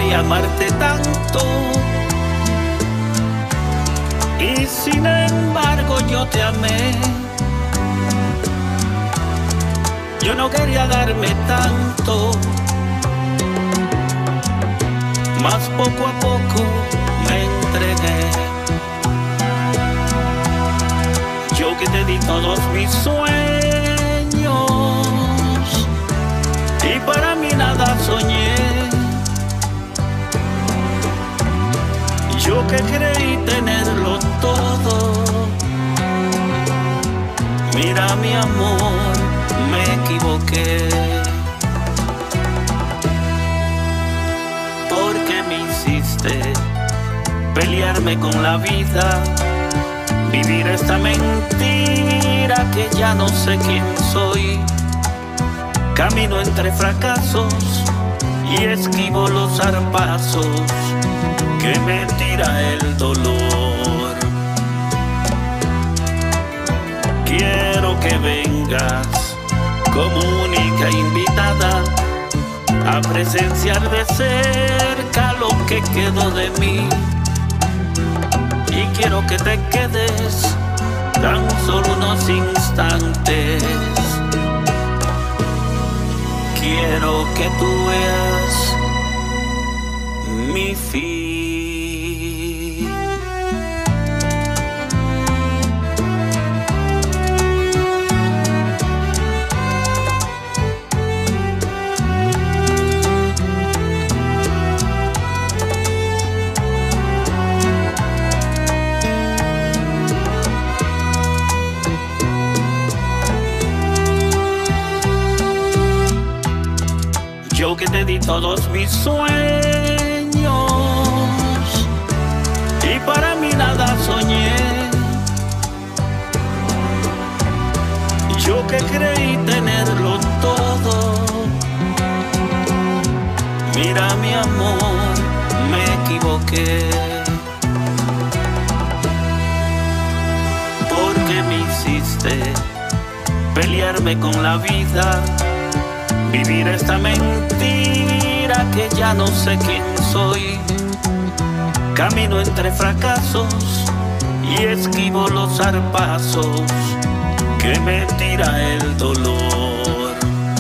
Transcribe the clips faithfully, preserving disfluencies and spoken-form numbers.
creí amarte tanto, y sin embargo yo te amé. Yo no quería darme tanto, mas poco a poco me entregué. Yo que te di todos mis sueños y para mí nada soñé. Yo que creí tenerlo todo, mira mi amor, me equivoqué. Porque me hiciste pelearme con la vida, vivir esta mentira que ya no sé quién soy. Camino entre fracasos y esquivo los zarpazos que me tira el dolor. Quiero que vengas como única invitada a presenciar de cerca lo que quedó de mí. Y quiero que te quedes tan solo unos instantes. Quiero que tú veas mi fin. Yo que te di todos mis sueños y para mí nada soñé. Yo que creí tenerlo todo, mira mi amor, me equivoqué. Porque me hiciste pelearme con la vida, vivir esta mentira que ya no sé quién soy. Camino entre fracasos y esquivo los zarpazos que me tira el dolor.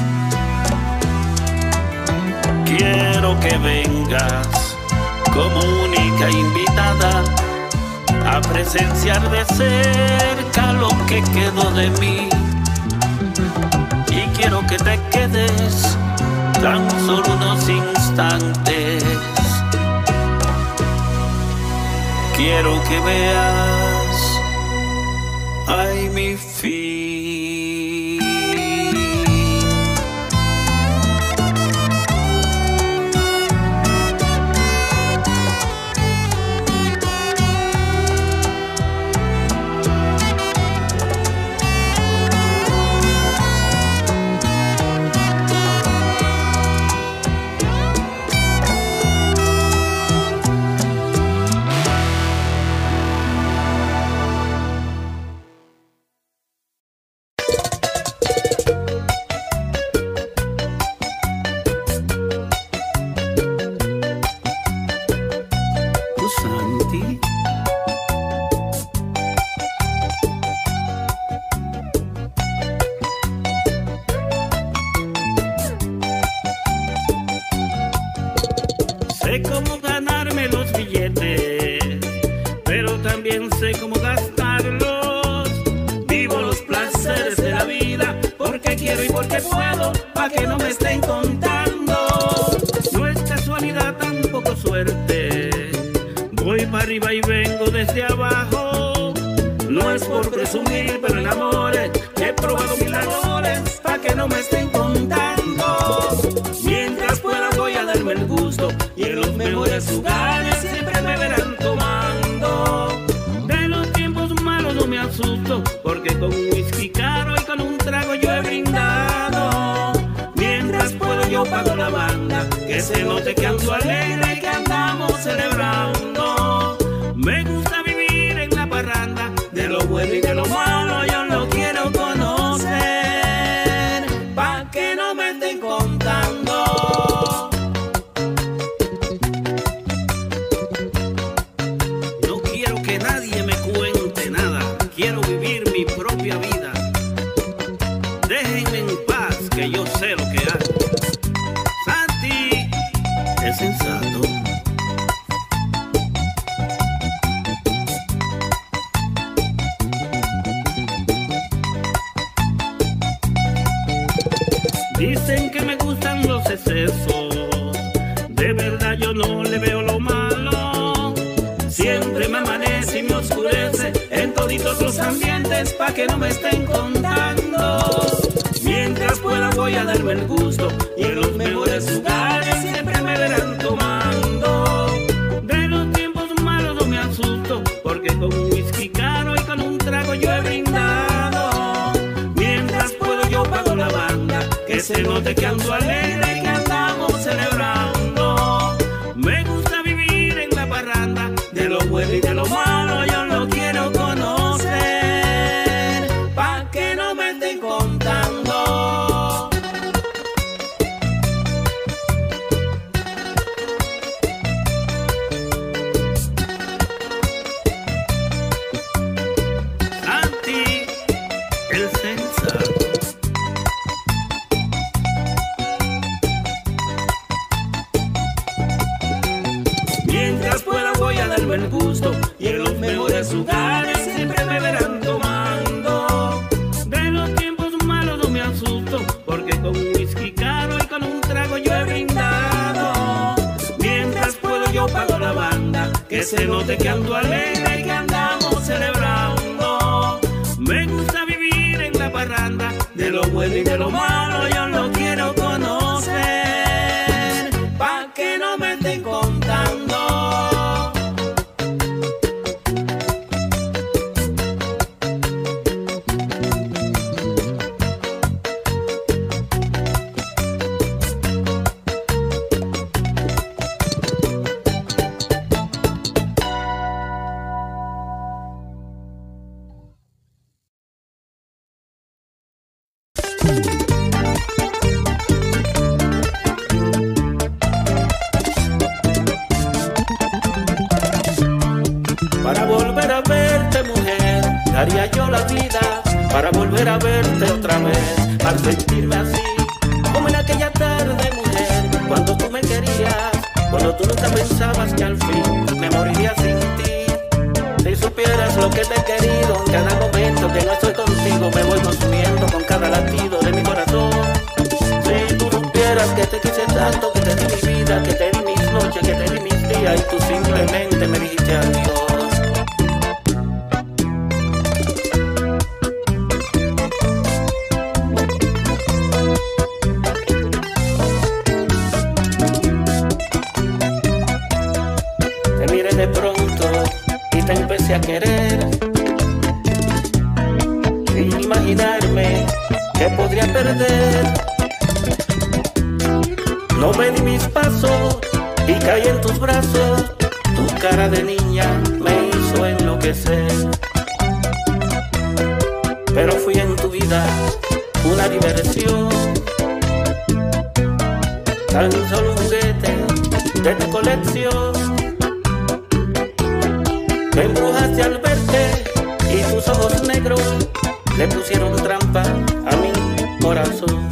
Quiero que vengas como única invitada a presenciar de cerca lo que quedó de mí. Y quiero que te quedes tan solo unos instantes. Quiero que veas, ay, mi fin. Sé cómo ganarme los billetes, pero también sé cómo gastarlos. Vivo los placeres de la vida porque quiero y porque puedo, pa' que no me estén contando. No es casualidad, tampoco suerte. Voy para arriba y vengo desde abajo. No es por presumir, pero en amores he probado mil amores, pa' que no me estén contando. Mientras pueda voy a darme el gusto, y en los mejores lugares siempre me verán tomando. De los tiempos malos no me asusto, porque con un whisky caro y con un trago yo he brindado. Mientras puedo yo pago la banda, que se note que ando alegre y que andamos celebrando. Me gusta vivir en la parranda, de lo bueno y de lo malo yo lo quiero conocer, pa' que no me estén contando. Sensato. Dicen que me gustan los excesos, de verdad yo no le veo lo malo. Siempre me amanece y me oscurece en toditos los ambientes pa' que no me estén contando. Mientras pueda voy a darme el gusto y en los mejores lugares siempre me verán tomando. De los tiempos malos no me asusto, porque con un whisky caro y con un trago yo he brindado. Mientras puedo yo pago la banda, que se note que ando alegre y que andamos celebrando. Me gusta vivir en la parranda, de lo bueno y de lo malo yo lo quiero conocer, pa' que no me estén contando. Santi, el sensato. Mientras pueda voy a darme el gusto y en los mejores lugares siempre me verán tomando. De los tiempos malos no me asusto, porque con un whisky caro y con un trago yo he brindado. Mientras puedo yo pago la banda, que se note que ando alegre y que andamos celebrando. Me gusta vivir en la parranda, de lo bueno y de lo malo yo lo quiero conocer, pa' que no me estén contando. Para volver a verte, mujer, daría yo la vida, para volver a verte otra vez, para sentirme así, como en aquella tarde, mujer, cuando tú me querías, cuando tú nunca pensabas que al fin me moriría sin ti. Si supieras lo que te he querido, en cada momento que no estoy contigo, me voy consumiendo con cada latido de mi corazón. Si tú supieras que te quise tanto, que te di mi vida, que te di mis noches, que te di mis días, y tú simplemente me dijiste adiós. De pronto y te empecé a querer, sin imaginarme que podría perder. No me di mis pasos y caí en tus brazos, tu cara de niña me hizo enloquecer. Pero fui en tu vida una diversión, tan solo un juguete de tu colección. Me embrujaste al verte y tus ojos negros le pusieron trampa a mi corazón.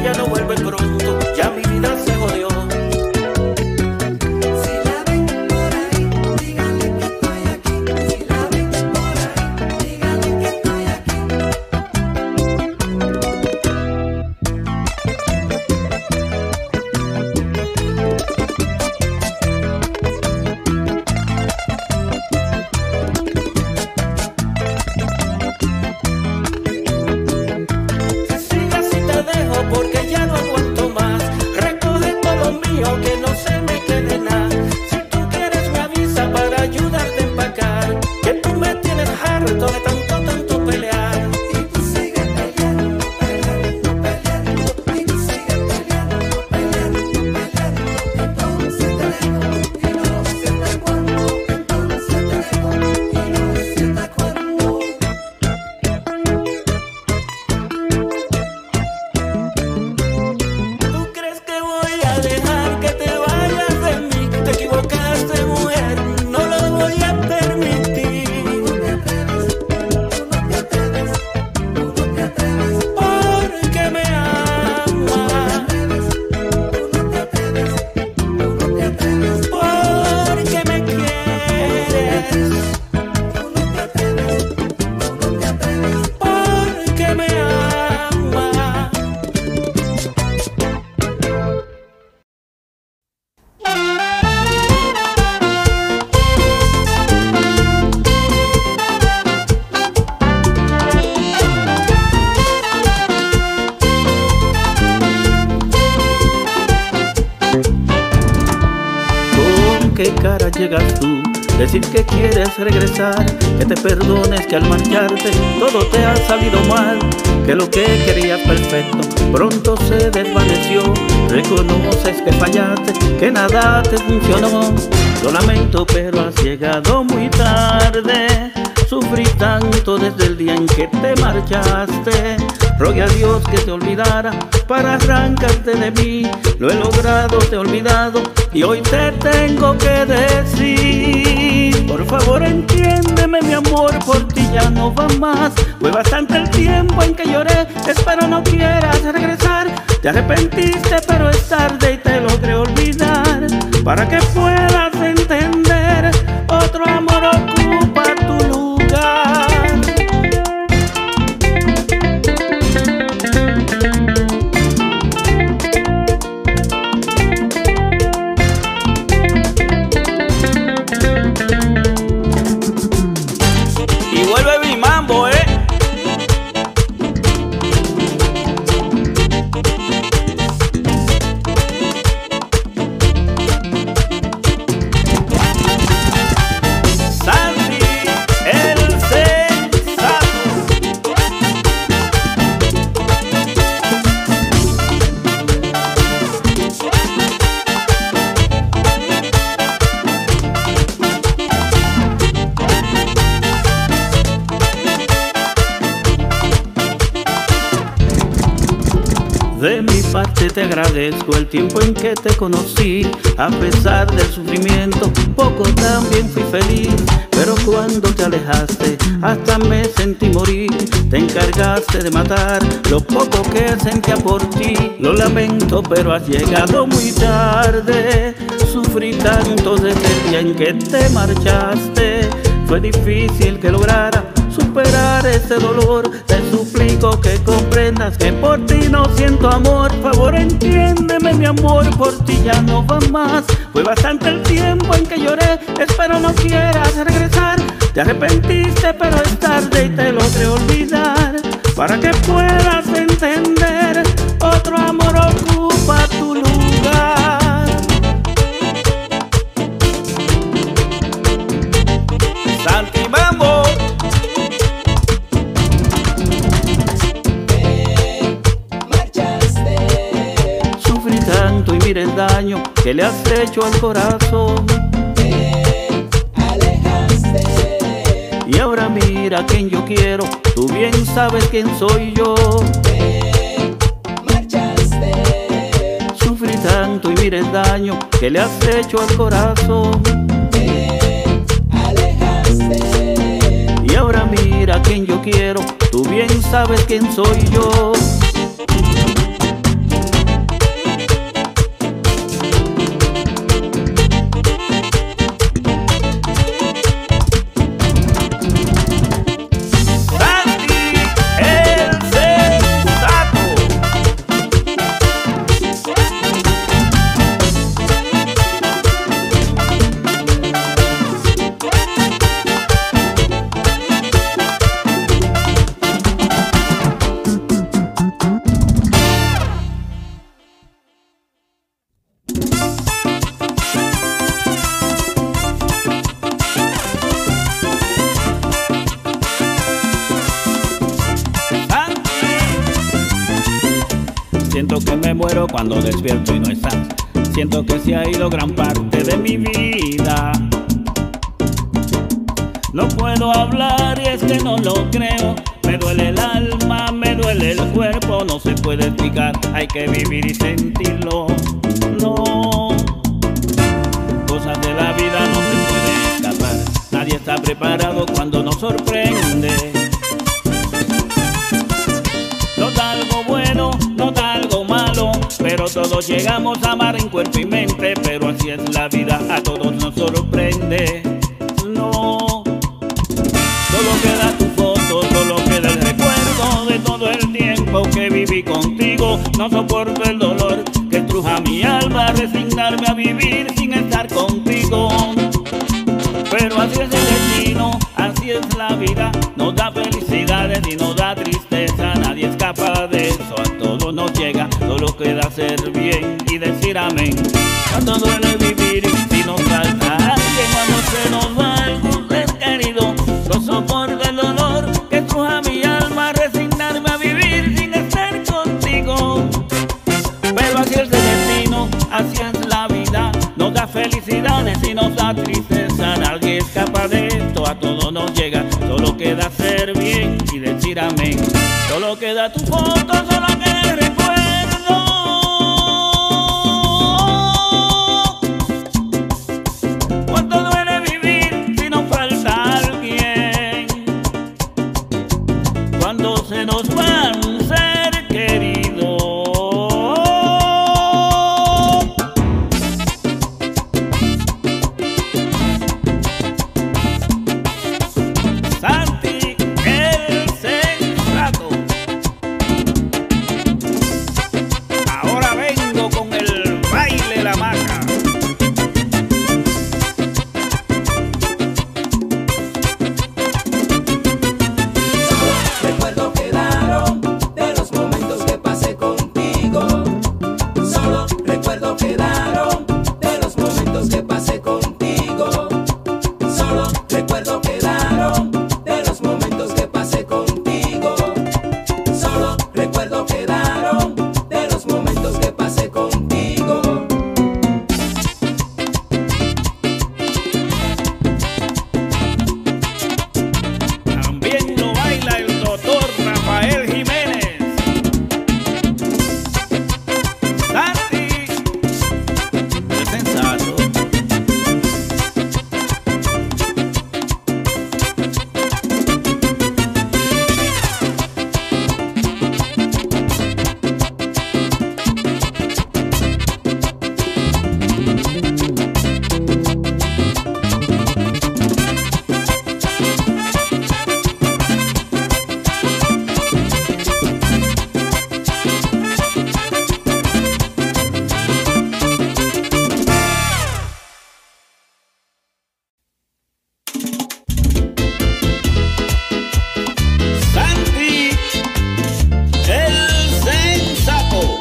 ella no vuelve pronto, ya mi vida se jodió. Si la ven por ahí, díganle que estoy aquí. Si la ven por ahí, díganle que estoy aquí. Porque ya no aguanto más. Recoge todo lo mío, que no se me quede nada. Si tú quieres me avisa para ayudarte a empacar, que tú me tienes harto de tanto, tanto pelear. Y tú sigues peleando, peleando, peleando. Y tú sigues peleando, peleando, peleando. Entonces te dejo y no sé hasta cuándo. Entonces te dejo y no sé hasta cuándo. Dejar que te vayas de mí, te equivocaste, mujer, no lo voy a permitir. Tú no te atreves, tú no te atreves, Porque me amas, tú no te atreves, tú no te atreves, porque me quieres, tú no te atreves, tú no te atreves. porque me amas. ¿Con qué cara llegas tú? Decir que quieres regresar, que te perdones, que al marcharte todo te ha salido mal, que lo que querías perfecto pronto se desvaneció. Reconoces que fallaste, que nada te funcionó. Lo lamento, pero has llegado muy tarde. Sufrí tanto desde el día en que te marchaste. Rogué a Dios que te olvidara para arrancarte de mí. Lo he logrado, te he olvidado y hoy te tengo que decir. Por favor entiéndeme, mi amor, por ti ya no va más. Fue bastante el tiempo en que lloré, espero no quieras regresar. Te arrepentiste, pero es tarde y te logré olvidar. Para que puedas entender, otro amor ocupa tu lugar. Y vuelve mi mambo, eh. Santi, el sensato. De mi parte te agradezco el tiempo en que te conocí. A pesar del sufrimiento, poco también fui feliz. Pero cuando te alejaste, hasta me sentí morir. Te encargaste de matar lo poco que sentía por ti. Lo lamento, pero has llegado muy tarde. Sufrí tanto desde el día en que te marchaste. Fue difícil que lograra superar ese dolor. Te suplico que comprendas que por ti no siento amor. Por favor entiéndeme, mi amor, por ti ya no va más. Fue bastante el tiempo en que lloré, espero no quieras regresar. Te arrepentiste, pero es tarde y te logré olvidar. Para que puedas entender, otro amor ocupa tu lugar. Santi Mambo. Sufrí tanto y mira el daño que le has hecho al corazón. Te alejaste Y ahora mira quién yo quiero, tú bien sabes quién soy yo. te marchaste. Sufrí tanto y mira el daño que le has hecho al corazón. Te alejaste Y ahora mira quién yo quiero, tú bien sabes quién soy yo. muero cuando despierto y no estás. Siento que se ha ido gran parte de mi vida. No puedo hablar y es que no lo creo. Me duele el alma, me duele el cuerpo. No se puede explicar, hay que vivir y sentirlo. No, cosas de la vida no se pueden escapar. Nadie está preparado cuando nos sorprende. No da algo bueno, no da algo malo, pero todos llegamos a amar en cuerpo y mente. Pero así es la vida, a todos nos sorprende. No, solo queda tu foto, solo queda el recuerdo de todo el tiempo que viví contigo. No soporto el dolor que estruja mi alma, resignarme a vivir sin estar contigo. Pero así es el destino, así es la vida. Nos da felicidades y nos da tristeza. Nadie escapa de eso, a todos nos llega. Solo queda hacer bien y decir amén. Cuando duele vivir si nos falta alguien, cuando se nos va algún ser querido. No soporto el dolor que estruja mi alma, resignarme a vivir sin estar contigo. Pero así es el destino, así es la vida. Nos da felicidades y nos da tristeza. Nadie escapa de esto, a todos nos llega. Solo queda hacer bien y decir amén. Solo queda tu foto, solo queda el recuerdo. Cuánto duele vivir si nos falta alguien, cuando se nos va un ser querido. Santi el Sensato. Ahora vengo con el baile la maca. Recuerdos quedaron de los momentos que pasé contigo. Solo recuerdos quedaron de los momentos que pasé contigo. Solo recuerdos quedaron de los momentos que pasé contigo. Solo recuerdos quedaron de los momentos que pasé contigo. También lo baila el doctor Rafael Jiménez. Santi el Sensato. Santi el Sensato.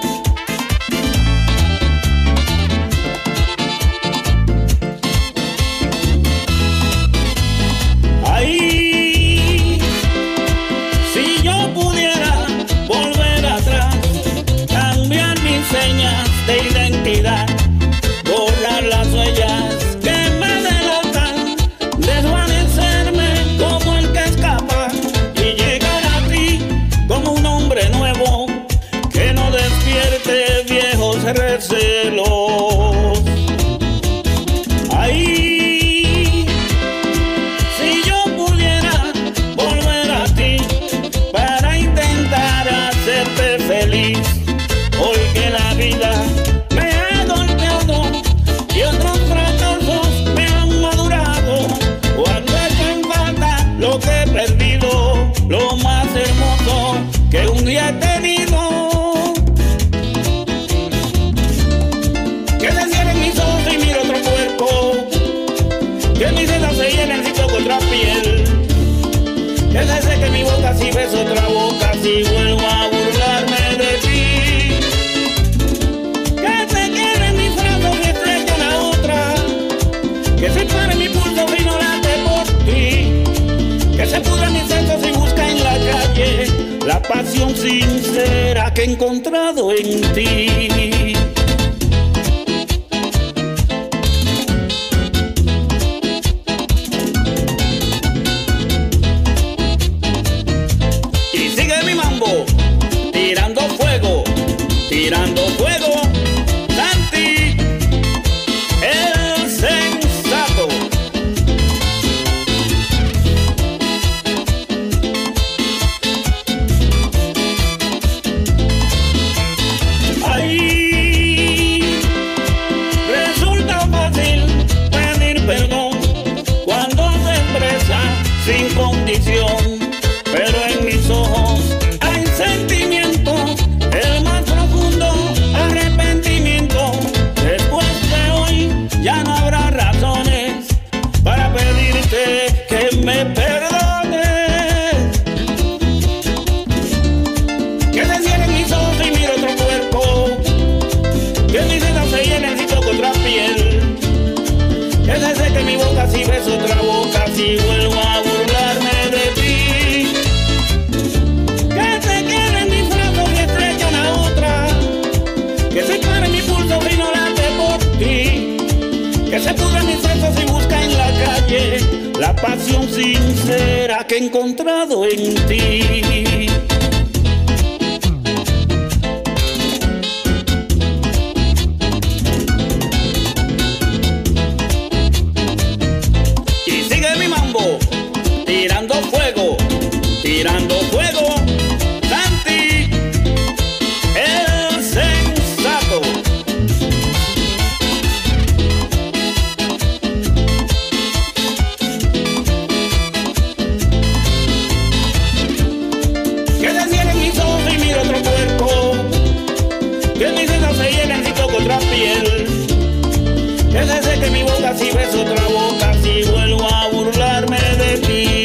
Ay, si yo pudiera volver atrás, cambiar mis señas de identidad, borrar las huellas que me delatan, desvanecerme como el que escapa y llegar a ti como un hombre nuevo que no despierte viejos recelos. Ay, si yo pudiera volver a ti para intentar hacerte feliz, porque la vida me ha golpeado y otros fracasos me han madurado. Cuando echo en falta lo que he perdido, lo más hermoso que un día he tenido. Que se cierren mis ojos y miro otro cuerpo, que mis dedos se llenen si toco otra piel, que se seque mi boca si beso otra boca, si vuelvo a burlarme de ti, que se queden mis brazos y estreche la otra, que se pare mi pulso si no late por ti, que se pudra mis sesos y busca en la calle la pasión sincera sincera que he encontrado en ti. Y sigue mi mambo, tirando fuego, tirando fuego, Santi, el sensato. Ay, resulta fácil pedir perdón cuando se expresa sin condición, pero en mis ojos hay sentimientos, el más profundo arrepentimiento. Después de hoy ya no habrá razones para pedirte que me perdones. Que se cierren mis ojos y miro otro cuerpo, que mis dedos se llenen si toco otra piel, que se seque mi boca si beso otra boca, si vuelvo a burlarme de ti. Que se queden mis brazos y estrechan a otra, que se pare mi pulso si no late por ti, que se pudran mis besos y busca en la calle la pasión sincera que he encontrado en ti. Y sigue mi mambo, tirando fuego, tirando fuego, Santi, el sensato. Que se cierren mis ojos y miro otro cuerpo, que mis dedos se llenen si toco otra piel, que se seque mi boca si beso otra boca, si vuelvo a burlarme de ti.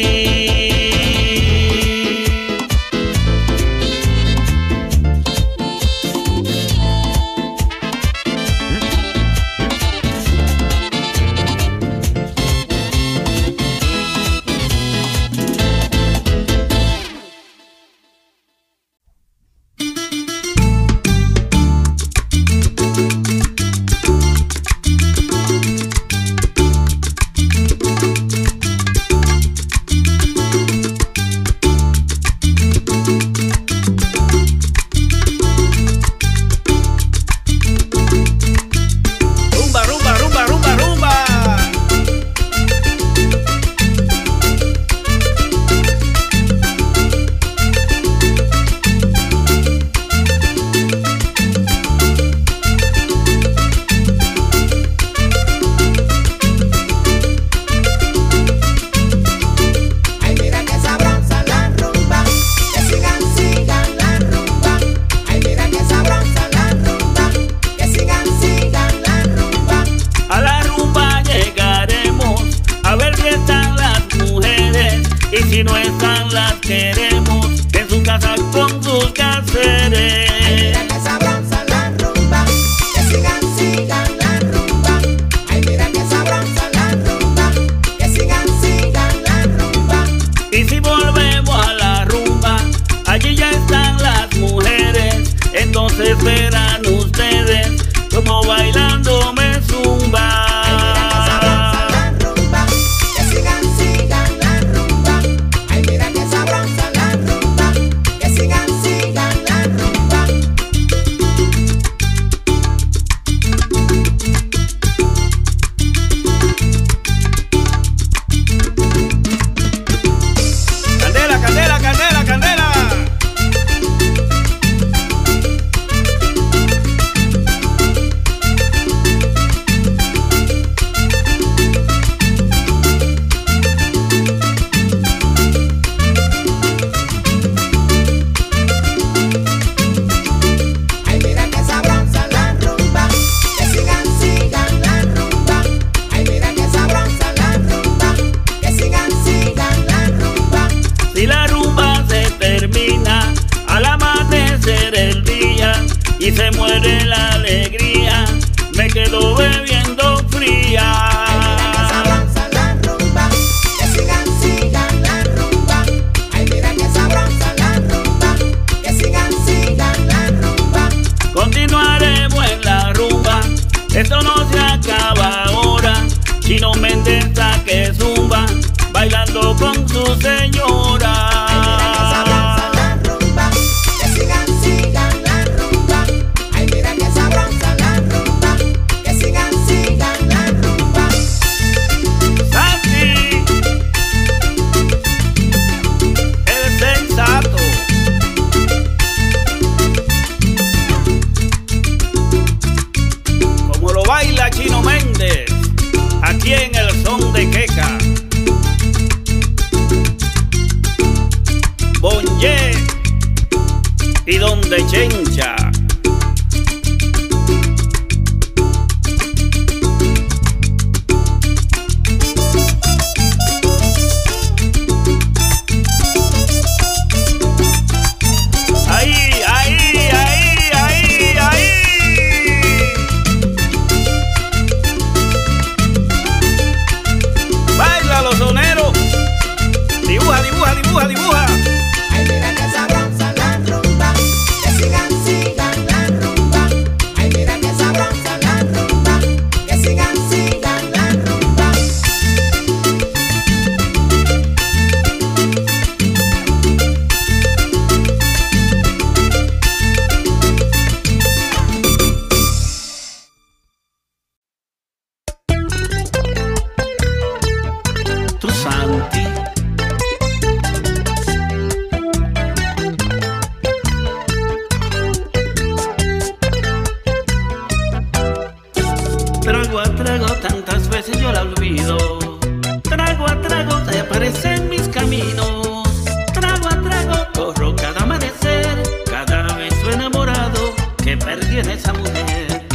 Esto no se acaba ahora. Chino Méndez está que zumba, bailando con su señora. Chino Méndez, aquí en el son de Queca, Bonje y donde Chencha. Dibuja, dibuja, dibuja. Ay, mira que sabrosa la rumba, que sigan, sigan la rumba. Ay, mira que sabrosa la rumba, que sigan, sigan la rumba. Tu Santi. Trago a trago, tantas veces yo la olvido. Trago a trago, te aparece en mis caminos. Trago a trago, corro cada amanecer. Cada vez estoy enamorado, que perdí en esa mujer.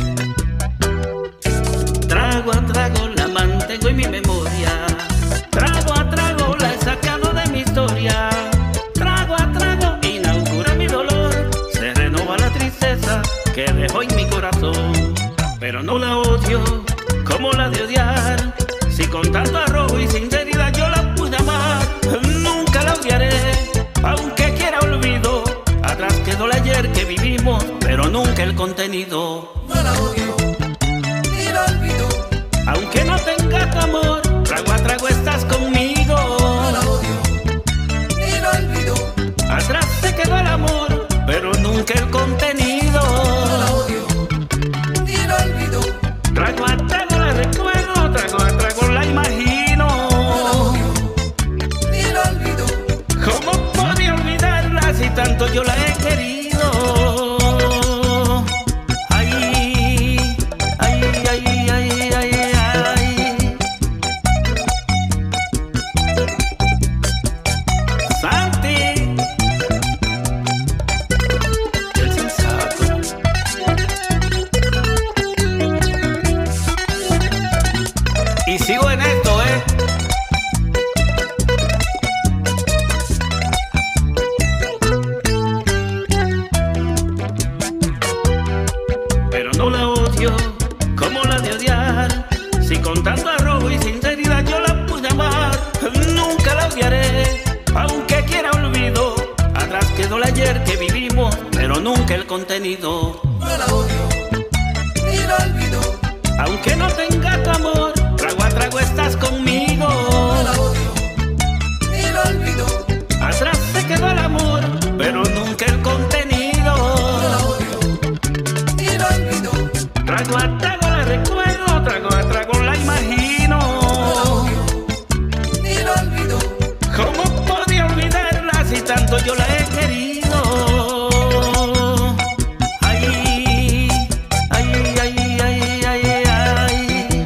Trago a trago, la mantengo en mi memoria. Trago a trago, la he sacado de mi historia. Trago a trago, inaugura mi dolor. Se renova la tristeza que dejó en mi corazón. Pero no la odio como la de odiar. Si con tanto arrojo y sinceridad yo la pude amar, nunca la odiaré, aunque quiera olvido. Atrás quedó el ayer que vivimos, pero nunca el contenido. No la odio, ni la olvido. Aunque no tenga tu amor, trago a trago estás conmigo. No la odio, ni la olvido. Atrás se quedó el amor, pero nunca el contenido. No la odio, ni la olvido. Trago a trago la recuerdo, trago a trago la imagino. No la odio, ni la olvido. ¿Cómo podía olvidarla si tanto yo la he querido? Ay, ay, ay, ay, ay, ay. Santi, el sensato. Y sigo en esto, ¿eh? Pero no la odio como la de odiar. Si con tanto arrojo y sinceridad yo la pude amar, nunca la odiaré, aunque quiera olvido. Atrás quedó el ayer que vivimos, pero nunca el contenido. No la odio, ni la olvido. Aunque no tenga tu amor, trago a trago estás conmigo. No la odio, ni la olvido. Atrás se quedó el amor, pero nunca el contenido. No la odio, ni la olvido. Trago a trago la recuerdo, trago a trago la imagino. No la odio, ni la olvido. ¿Cómo podía olvidarla si tanto yo la he querido? Ay, ay, ay, ay, ay, ay.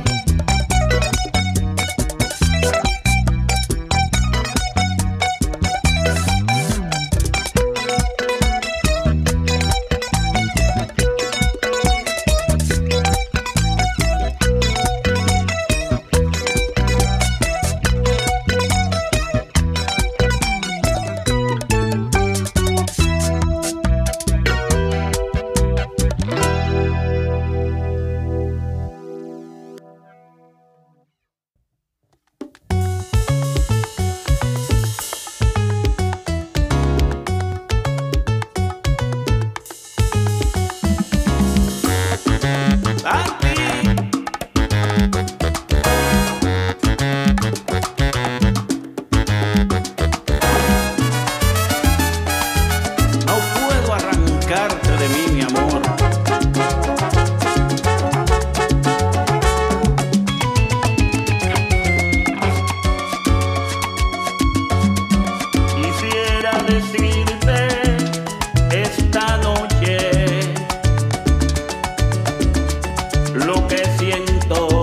lo que siento,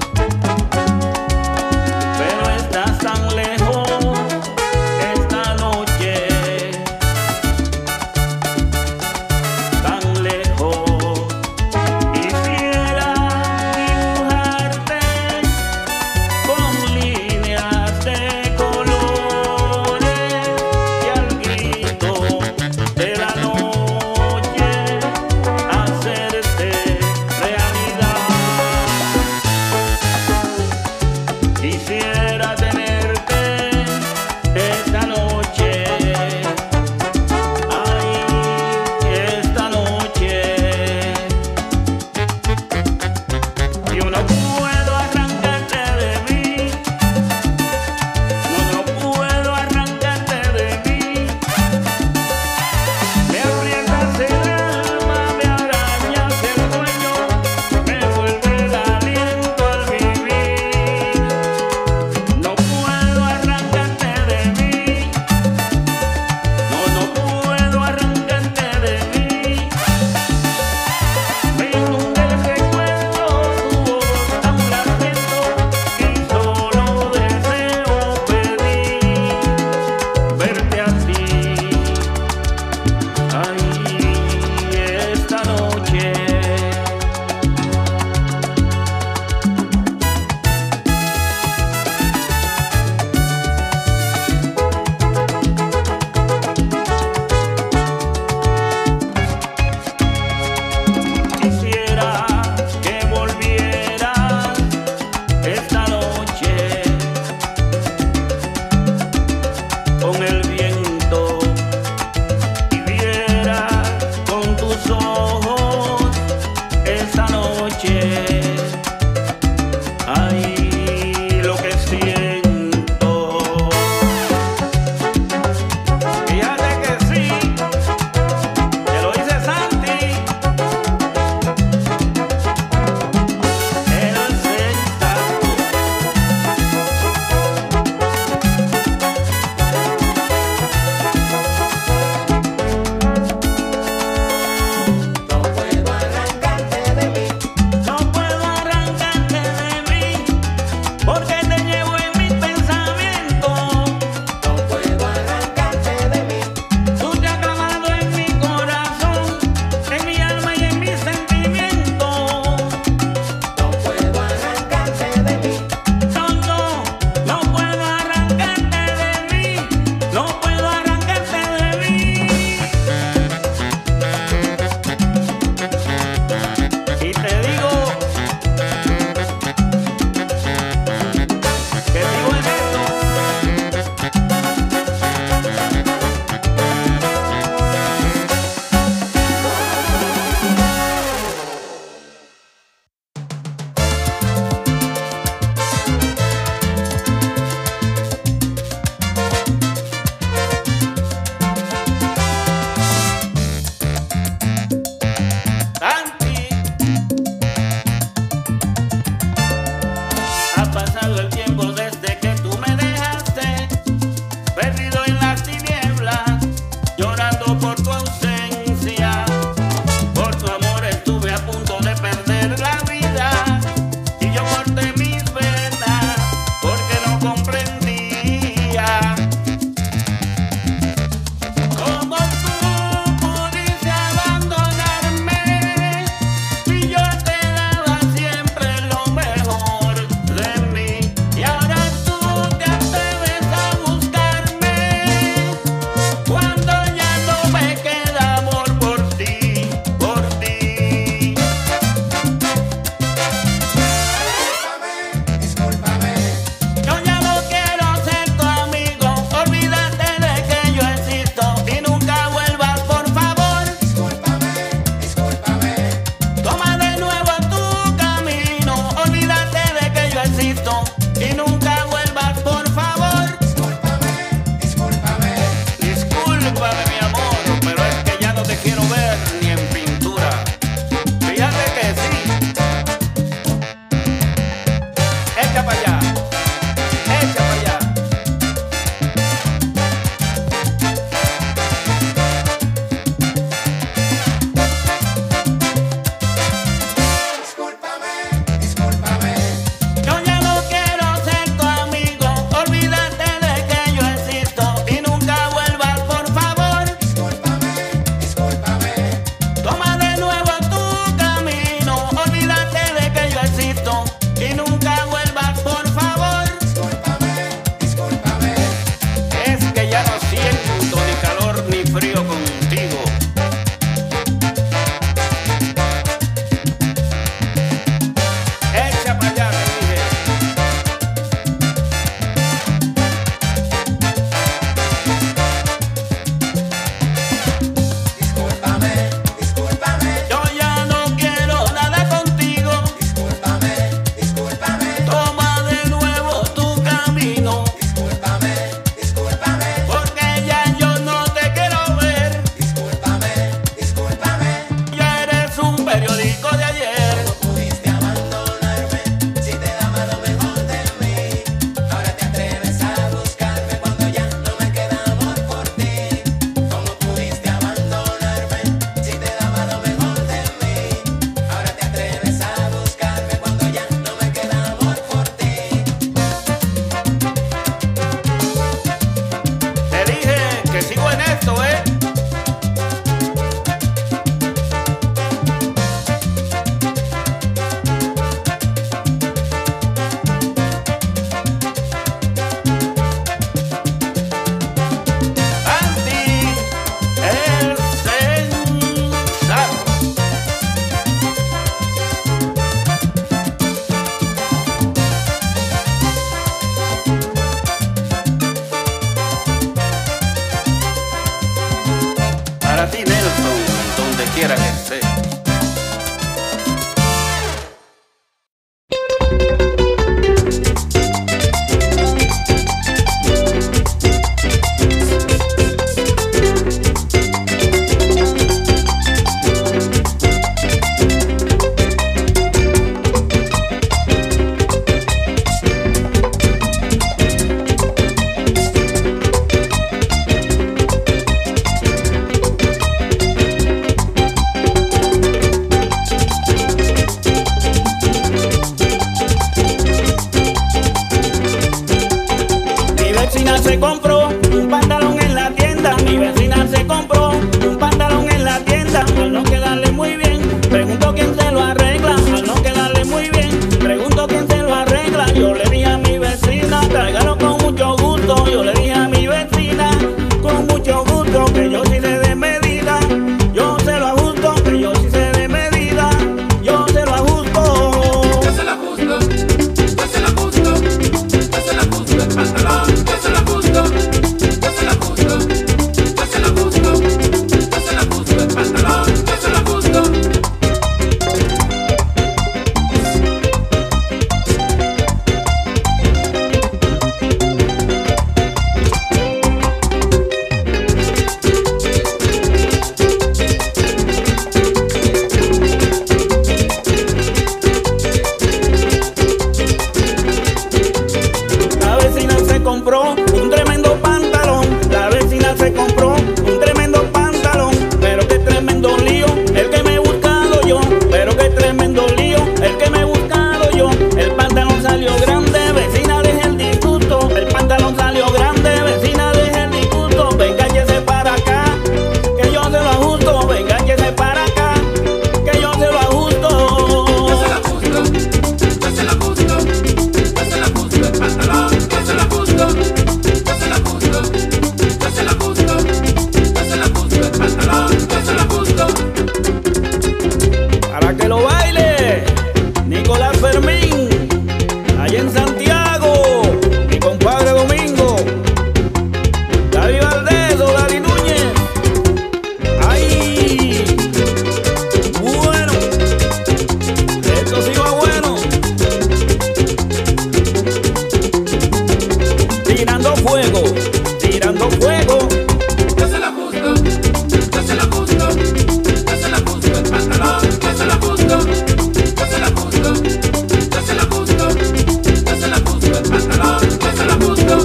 pero estás tan lejos esta noche, tan lejos. Quisiera dibujarte con líneas de colores y al grito de la noche hacerte realidad. Quisiera tenerte esta noche, ay, esta noche. Yo no puedo arrancarte de mí, no, no puedo arrancarte de mí. Me aprietas el alma, me arañas el sueño, me vuelve el aliento al vivir. No puedo arrancarte de mí, no, no puedo arrancarte de mí. Me inunda el recuerdo, tu voz tan lamento, y solo deseo pedir verte a ti, ay, esta noche. Quisiera que volvieras esta noche con el viento y vieras con tus ojos esta noche, ay, lo que siento. Fíjate que sí, te lo dice Santi, el sexto. No puedo arrancarte de mí, No se compró un pantalón en la tienda, mi vecina se compró un pantalón en la tienda. Al no quedarle muy bien, pregunto quién se lo arregla. Al no quedarle muy bien, pregunto quién se lo arregla. Yo le dije a mi vecina, tráigalo con mucho gusto. Yo le dije a mi vecina, con mucho gusto, que yo sí sé de medida. Yo se lo ajusto, que yo sí sé de medida. Yo se lo ajusto. Yo se lo ajusto, yo se lo ajusto, yo se lo ajusto el pantalón, yo se lo ajusto, yo se lo ajusto, yo se lo ajusto, yo se lo ajusto el pantalón, yo se lo ajusto. La vecina se compró un tremendo pantalón. La vecina se compró un tremendo pantalón. Pero qué tremendo lío el que me he buscado yo. Pero qué tremendo lío el que me he buscado yo. El pantalón salió grande, vecina, deje el disgusto. El pantalón salió grande, vecina, deje el disgusto. Vénganse para acá, que yo se lo ajusto. Vénganse para acá, que yo se lo ajusto. Yo se lo ajusto, yo se lo ajusto, yo se lo ajusto el pantalón, yo se lo ajusto, yo se lo ajusto, yo se lo ajusto, yo se lo ajusto el pantalón, yo se lo ajusto. Para que lo baile Nicolás Fermín, allá en Santiago, mi compadre Domingo, David Valdés o David Núñez. ¡Ay! Bueno, esto sí va bueno. Tirando fuego, tirando fuego. Yo se lo ajusto, yo se lo ajusto, yo se lo ajusto el pantalón, yo se lo ajusto, yo se lo ajusto, yo se lo ajusto, yo se lo ajusto el pantalón, yo se lo ajusto.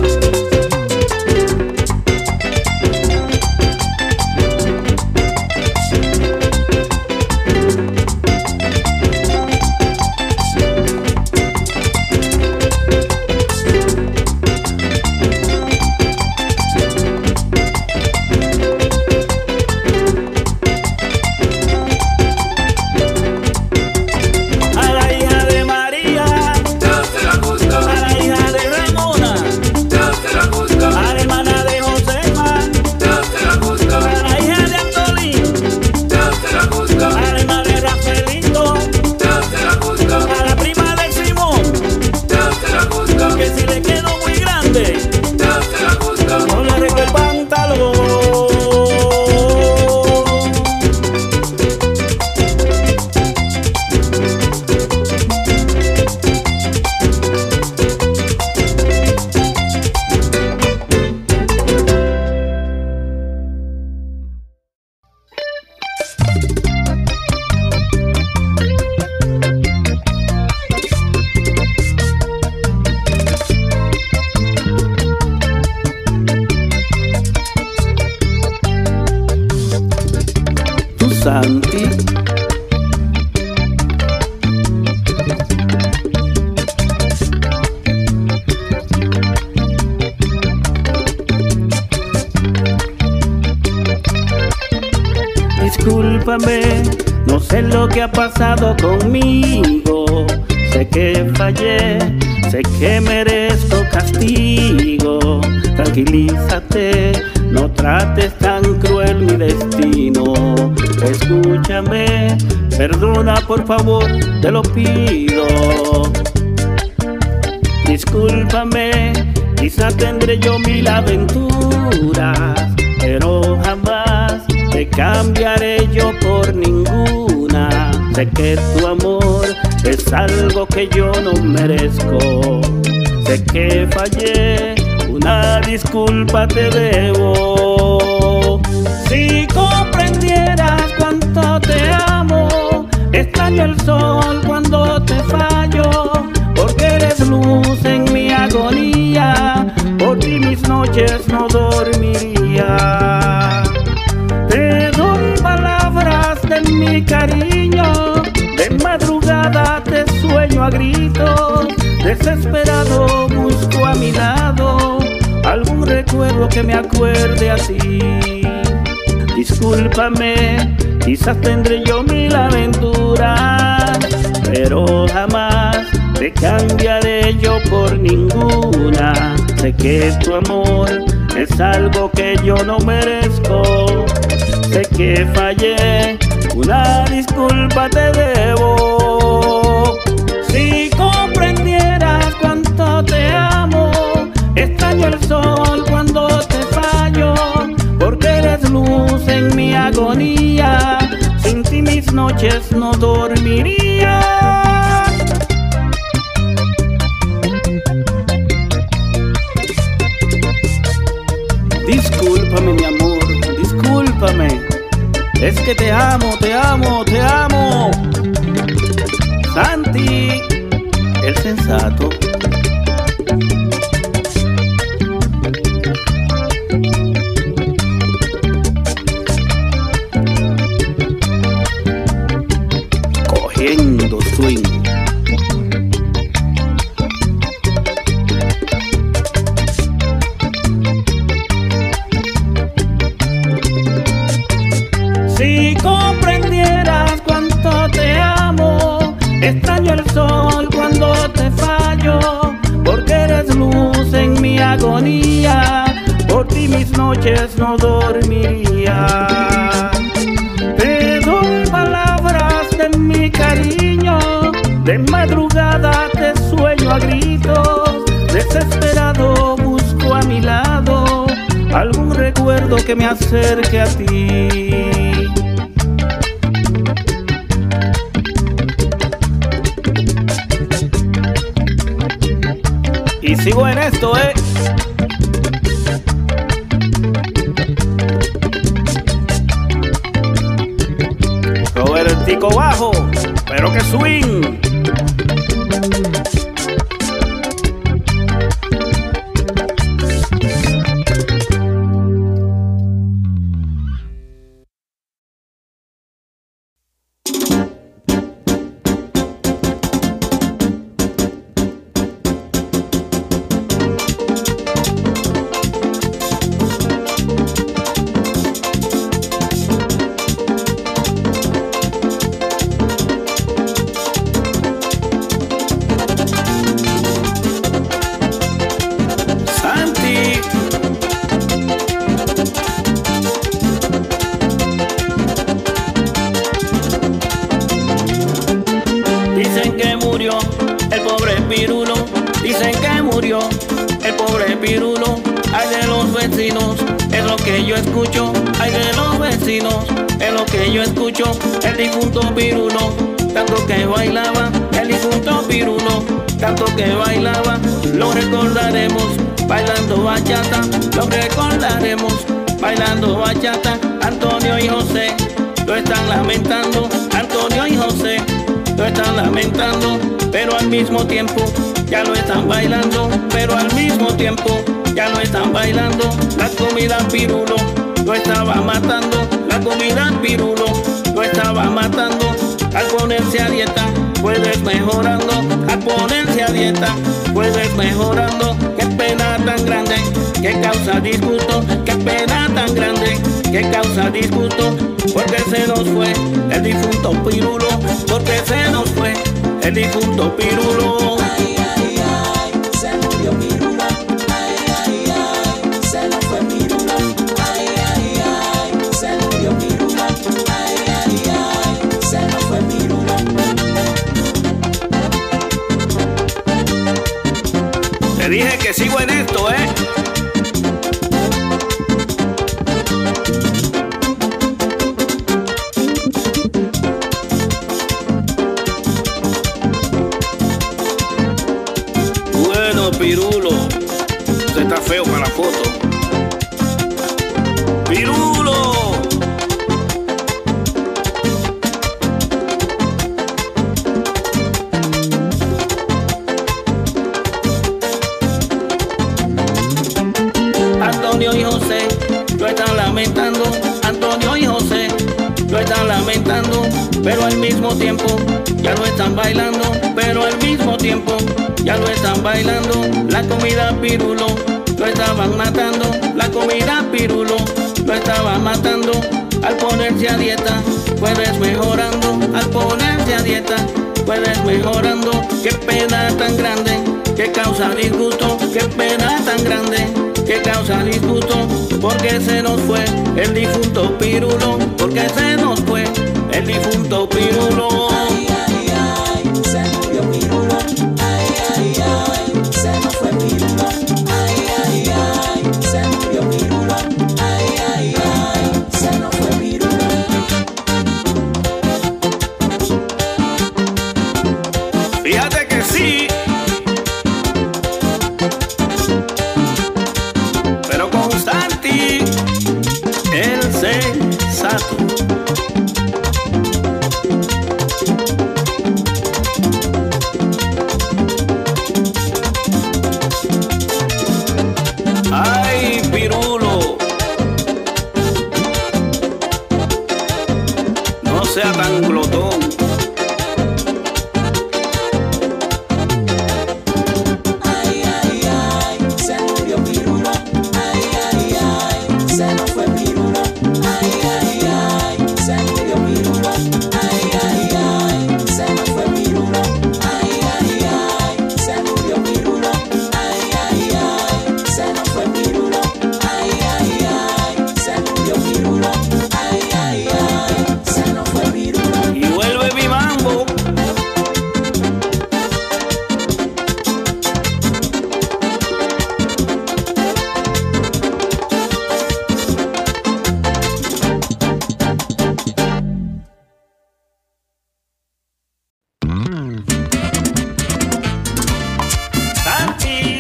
A la hija de María, Yo se lo ajusto, a la hija de Ramona, yo se lo ajusto, a la hermana de Josefa, yo se lo ajusto, a la hija de Antolín, yo se lo ajusto, a la hermana de Rafaelito, yo se lo ajusto, a la prima de Simón, yo se lo ajusto, que si le quedó muy grande, yo se lo ajusto. no le arreglo el pantalón. Tu Santi. Discúlpame, no sé lo que ha pasado conmigo. Sé que fallé, sé que merezco castigo. Tranquilízate, no trates tan cruel mi destino. Escúchame, perdona por favor, te lo pido. Discúlpame, quizá tendré yo mil aventuras, pero jamás te cambiaré yo por ninguna. Sé que tu amor es algo que yo no merezco. Sé que fallé, una disculpa te debo. Si comprendieras cuánto te amo, extraño el sol cuando te fallo, porque eres luz en mi agonía. Por ti mis noches no dormiría. Te doy palabras de mi cariño, de madrugada te sueño a gritos, desesperado busco a mi lado algún recuerdo que me acuerde a ti. Discúlpame, quizás tendré yo mil aventuras, pero jamás te cambiaré yo por ninguna. Sé que tu amor es algo que yo no merezco. Sé que fallé, una disculpa te debo. Si comprendieras cuánto te amo, extraño el sol cuando te fallo, porque eres luz en mi agonía. Sin ti mis noches no dormiría. Discúlpame, mi amor, discúlpame. Es que te amo, te amo, te amo. Santi, el sensato. Cogiendo swing. Si comprendieras cuánto te amo, extraño el sol cuando te fallo, porque eres luz en mi agonía. Por ti mis noches no dormiría. Te doy palabras de mi cariño, de madrugada te sueño a gritos. Desesperado busco a mi lado algún recuerdo que me acerque a ti. Y sigo en esto, eh. Robertico bajo, pero que swing. Dicen que murió el pobre Pirulo, dicen que murió el pobre Pirulo. Ay de los vecinos, es lo que yo escucho. Ay de los vecinos, es lo que yo escucho. El difunto Pirulo, tanto que bailaba. El difunto Pirulo, tanto que bailaba. Lo recordaremos bailando bachata. Lo recordaremos bailando bachata. Antonio y José lo están lamentando. Antonio y José lo están lamentando, pero al mismo tiempo ya lo están bailando, pero al mismo tiempo ya lo están bailando. La comida Pirulo lo estaba matando, la comida Pirulo lo estaba matando. Al ponerse a dieta puedes mejorando, al ponerse a dieta puedes mejorando. Qué pena tan grande que causa disgusto, qué pena tan grande que causa disgusto, porque se nos fue el difunto Pirulo, porque se nos fue el difunto Pirulo. Ay, ay, ay, se murió Pirulo. Ay, ay, ay, se nos fue Pirulo. Ay, ay, ay, se murió Pirulo. Ay, ay, ay, se nos fue Pirulo. Te dije que sigo en esto, eh. Pirulo, usted está feo para la foto. Pirulo. Antonio y José lo están lamentando. Antonio y José lo están lamentando, pero al mismo tiempo ya lo están bailando, pero al mismo tiempo ya lo están bailando. La comida Pirulo lo estaban matando. La comida pirulo lo estaban matando. Al ponerse a dieta, puedes mejorando. Al ponerse a dieta, puedes mejorando. Qué pena tan grande que causa disgusto. Qué pena tan grande que causa disgusto. Porque se nos fue el difunto pirulo. Porque se nos fue el difunto pirulo. Ay, ay, ay, se murió Pirulo. Ay, ay, ay, se nos fue Pirulo. Ay, ay, ay, se murió Pirulo. Ay, ay, ay, se nos fue Pirulo. Fíjate que sí, pero Constanti, el sensato. Ay, Pirulo, no sea tan glotón. Ay, ay, ay, se murió Pirulo. Ay, ay, ay, se nos fue Pirulo. Ay, ay, ay, se murió Pirulo. Ay, ay, ay, se nos fue Pirulo. Ay, ay, ay, se murió Pirulo. Ay, ay, ay, se nos fue Pirulo. Ay, ay, ay, se murió Pirulo. Ay, ay, ay, se nos fue Pirulo. Y vuelve mi mambo. Santi.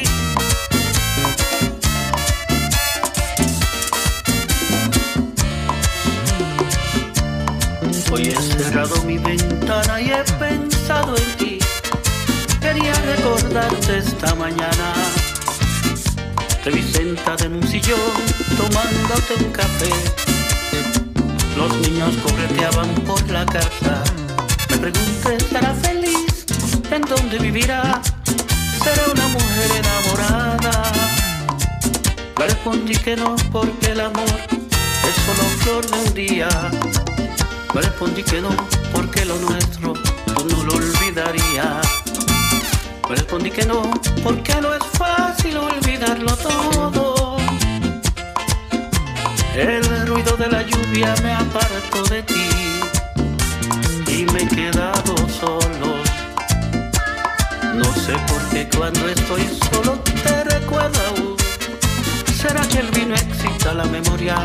Hoy he cerrado mi ventana y he pensado en ti. Quería recordarte esta mañana. Te vi sentada en un sillón tomándote un café. Los niños correteaban por la casa. Me pregunté, ¿será feliz? ¿En dónde vivirá? ¿Será una mujer enamorada? Le respondí que no, porque el amor es solo flor de un día. Me respondí que no, porque lo nuestro tú no lo olvidarías. Me respondí que no, porque no es fácil olvidarlo todo. El ruido de la lluvia me apartó de ti y me he quedado solo. No sé por qué cuando estoy solo te recuerdo aún. ¿Será que el vino excita la memoria?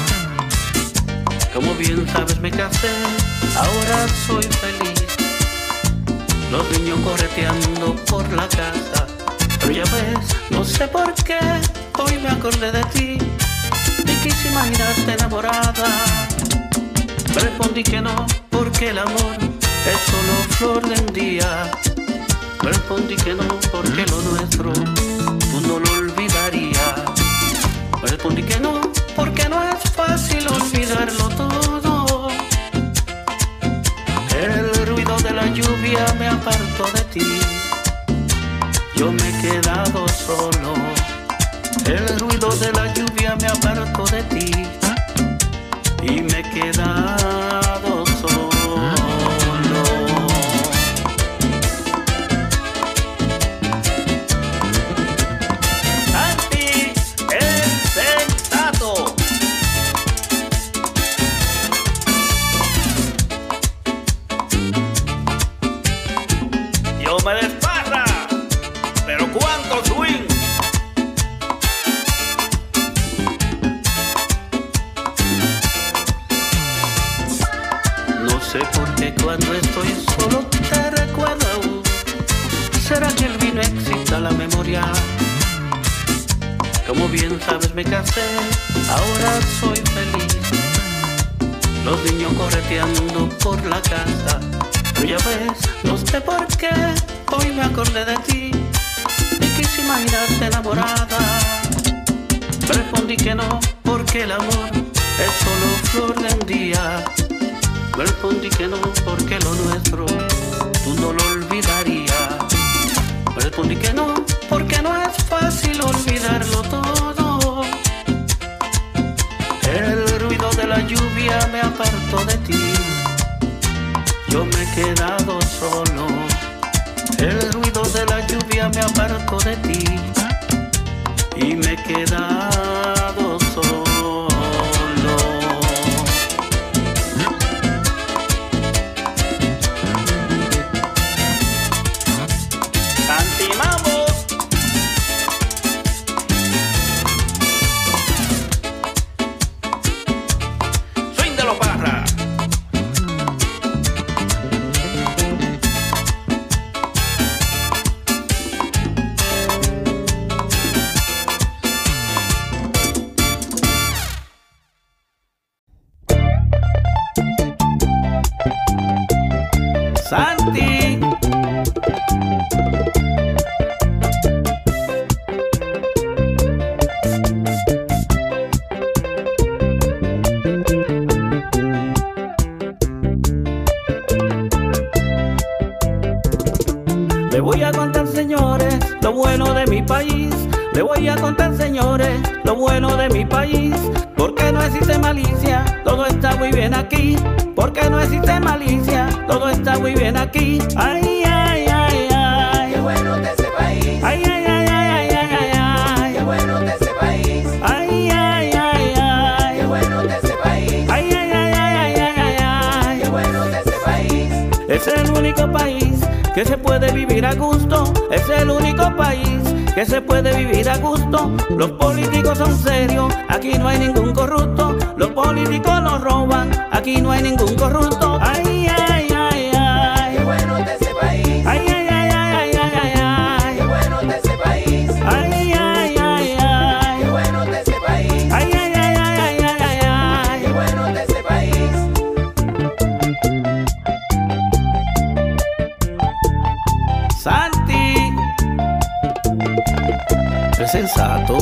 Como bien sabes me casé, ahora soy feliz. Los niños correteando por la casa. Pero ya ves, no sé por qué hoy me acordé de ti y quise imaginarte enamorada. Me respondí que no, porque el amor es solo flor de un día. Me respondí que no, porque lo nuestro tú no lo olvidarías. Me respondí que no, porque no es fácil olvidarlo todo. El ruido de la lluvia me apartó de ti. Yo me he quedado solo. El ruido de la lluvia me apartó de ti y me he quedado solo. Santi, el sensato. Yo me desparra, pero cuánto swing. No sé por qué cuando estoy solo te recuerdo aún. ¿Será que el vino excita la memoria? Como bien sabes me casé, ahora soy feliz. Los niños correteando por la casa. Pero ya ves, no sé por qué hoy me acordé de ti y quise imaginarte enamorada. Me respondí que no, porque el amor es solo flor de un día. Me respondí que no, porque lo nuestro tú no lo olvidarías. Me respondí que no, porque no es fácil olvidarlo todo. quedado solo. El ruido de la lluvia me apartó de ti y me he quedado solo. Santi. Le voy a contar, señores, lo bueno de mi país. Le voy a contar, señores, lo bueno de mi país. Porque no existe malicia, todo está muy bien aquí. Porque no existe malicia, todo está muy bien aquí. Ay, ay, ay, ay. Qué bueno de ese país. Ay, ay, ay, ay, ay, ay, ay. Qué bueno de ese país. Ay, ay, ay, ay. Qué bueno de ese país. Ay, ay, ay, ay, ay, ay, ay. Qué bueno de ese país. Es el único país que se puede vivir a gusto. Es el único país que se puede vivir a gusto. Los políticos son serios, aquí no hay ningún corrupto. Los políticos nos roban, aquí no hay ningún corrupto. Ay, ay, ay, ay. Qué bueno de ese país. Ay, ay, ay, ay, ay, ay, ay. Qué bueno de ese país. Ay, ay, ay, ay. Qué bueno de ese país. Ay, ay, ay, ay, ay, ay, ay. Qué bueno de ese país. Santi, qué sensato.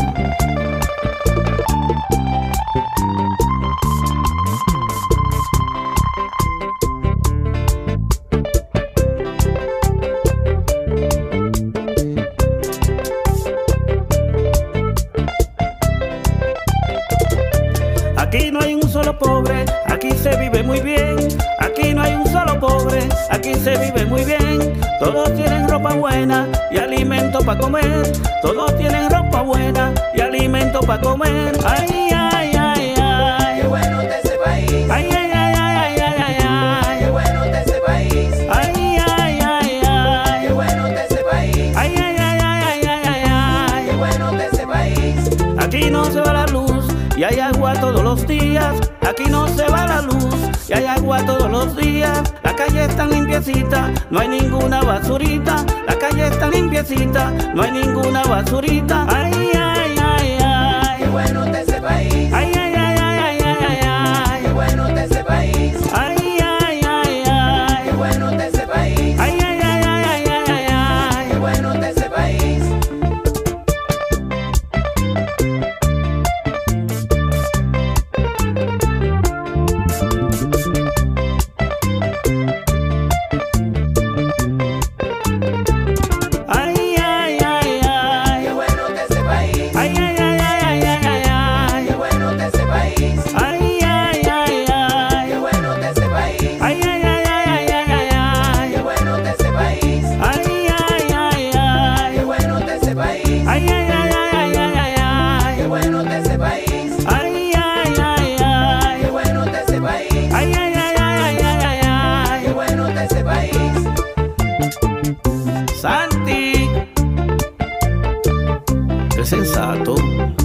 Aquí no hay un solo pobre, aquí se vive muy bien. Aquí no hay un solo pobre, aquí se vive muy bien. Todos tienen ropa buena y alimento para comer. Todos tienen ropa buena y alimento para comer. Ay, ay, ay, ay. Qué bueno de ese país. Ay, ay, ay, ay, ay, ay, ay. Qué bueno de ese país. Ay, ay, ay, ay. Qué bueno de ese país. Ay, ay, ay, ay, ay, ay, ay. Qué bueno de ese país. Aquí no se va la luz y hay agua todos los días. Aquí no se va la luz y hay agua todos los días. La calle está limpiecita, no hay ninguna basurita. La calle está limpiecita, no hay ninguna basurita. Ay, ay, ay, ay. Qué bueno de ese país. Ay, ay, ay, ay, ay, ay, ay. Qué bueno de ese país. Ay, ay, ay, ay. Qué bueno de ese país. Ay, ay, ay, ay, ay, ay, ay. Qué bueno de ese país. Ay, ay, ay, ay. Qué bueno de ese país. Ay, ay, ay, ay, ay, ay, ay. Qué bueno de ese país. Ay, ay, ay, ay. Qué bueno de ese país. Ay, ay, ay, ay, ay, ay, ay. Qué bueno de ese país. Ay, ay, ay, ay. Qué bueno de ese país. Ay, ay, ay, ay, ay, ay, ay. Qué bueno de ese país. Ay, ay, ay, ay. Qué bueno de ese país. Ay, ay, ay, ay, ay, ay, ay. Qué bueno de ese país. Santi, qué sensato.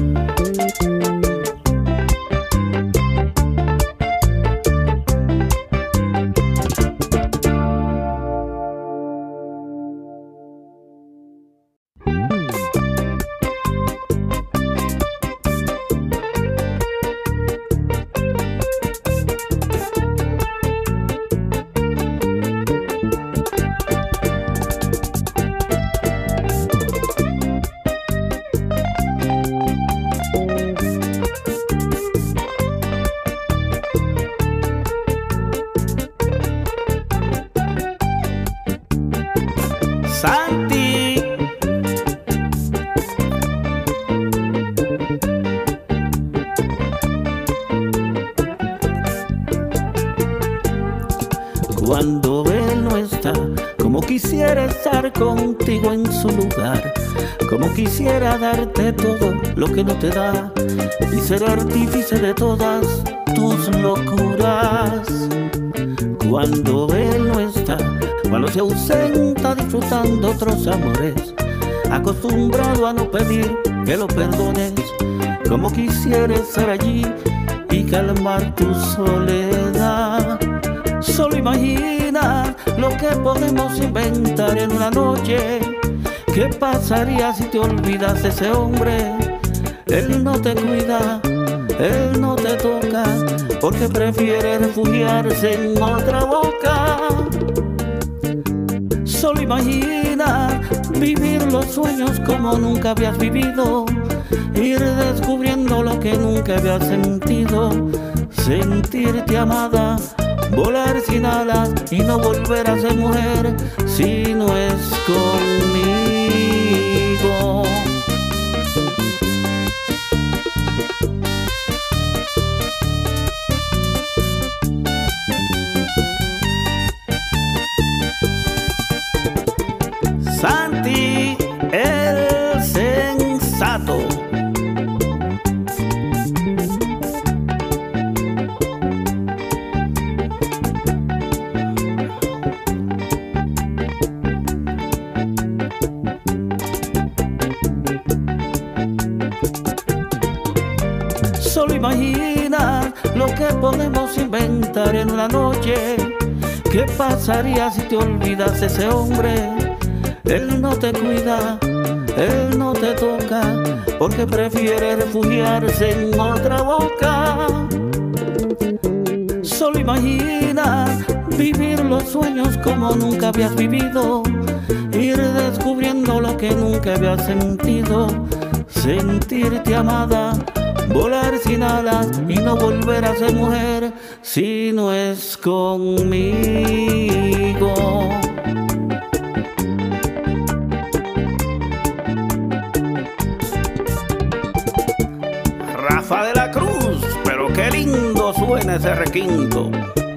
Santi, cuando ven quisiera estar contigo en su lugar, como quisiera darte todo lo que no te da y ser artífice de todas tus locuras. Cuando él no está, cuando se ausenta disfrutando otros amores, acostumbrado a no pedir que lo perdones, como quisiera estar allí y calmar tu soledad. Solo imagina lo que podemos inventar en una noche. ¿Qué pasaría si te olvidas de ese hombre? Él no te cuida, él no te toca, porque prefiere refugiarse en otra boca. Solo imagina vivir los sueños como nunca habías vivido, ir descubriendo lo que nunca habías sentido, sentirte amada, volar sin alas y no volver a ser mujer si no es conmigo. Santi el sensato. Solo imagina lo que podemos inventar en una noche. ¿Qué pasaría si te olvidas de ese hombre? Él no te cuida, él no te toca, porque prefiere refugiarse en otra boca. Solo imagina vivir los sueños como nunca habías vivido, ir descubriendo lo que nunca habías sentido, sentirte amada, volar sin alas y no volver a ser mujer si no es conmigo. Rafa de la Cruz, pero qué lindo suena ese requinto.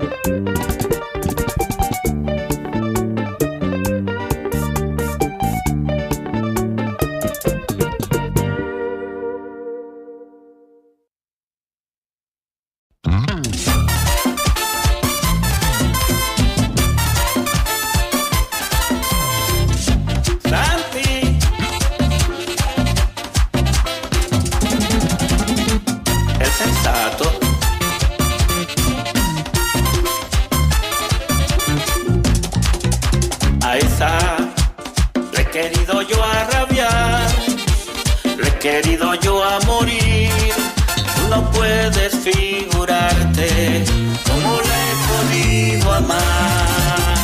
A esa le he querido yo a rabiar, le he querido yo a morir. Tú no puedes figurarte cómo le he podido amar.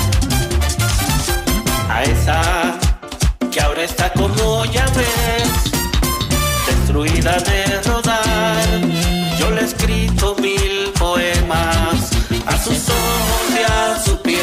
A esa que ahora está como ya ves, destruida de rodar. Yo le he escrito mil poemas a sus ojos y a su piel.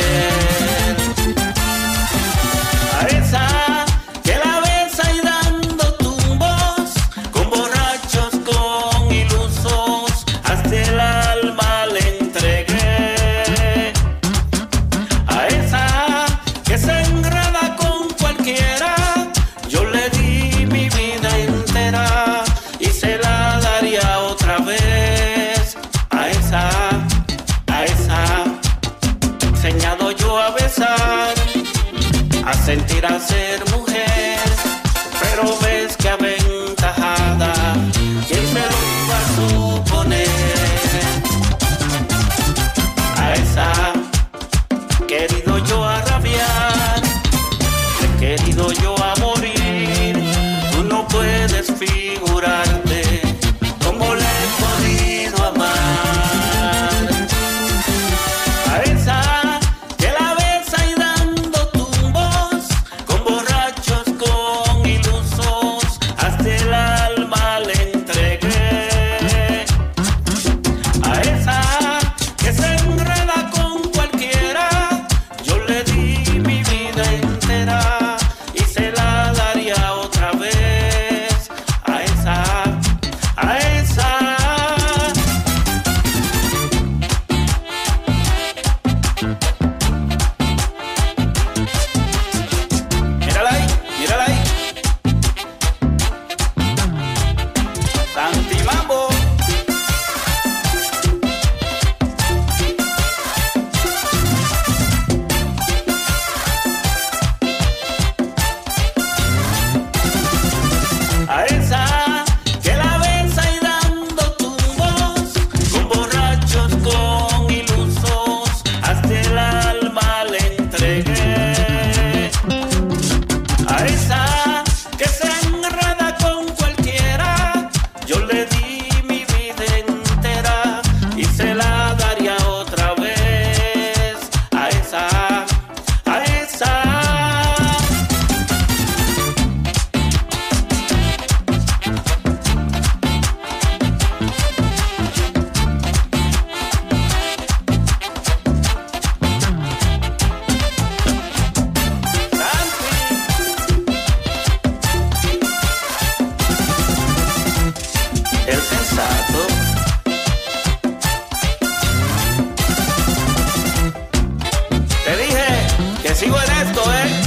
A esa que la besa y dando tumbos, con borrachos, con ilusos, hasta el alma le entregué. A esa que se enreda con cualquiera, yo le di mi vida entera y se la daría otra vez. A esa, a esa, enseñado yo a besar, a sentir, a ser mujer, pero ves que aventajada, ¿quién se lo iba a suponer? A esa querido yo a rabiar, he querido yo a morir. Tú no puedes figurarte cómo le he podido amar. A esa que la besa y dando tumbos, con borrachos, con ilusos, hasta sigo en esto, ¿eh?